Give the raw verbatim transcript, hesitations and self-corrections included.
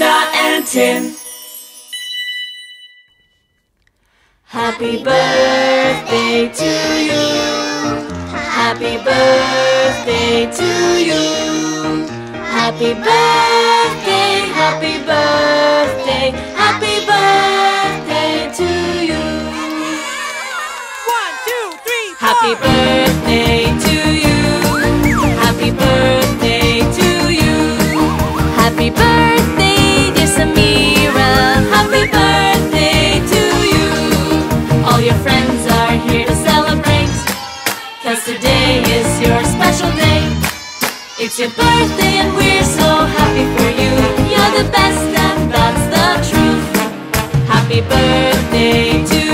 Tina and Tin. Happy birthday to you. Happy birthday to you. Happy birthday, happy birthday, happy birthday to you. One, two, three, four. Happy birthday to you. Happy birthday to you. Happy birthday, dear SAMIRA. Happy birthday to you. All your friends are here to celebrate, 'cause today is your special day. It's your birthday and we're so happy for you. You're the best and that's the truth. Happy birthday to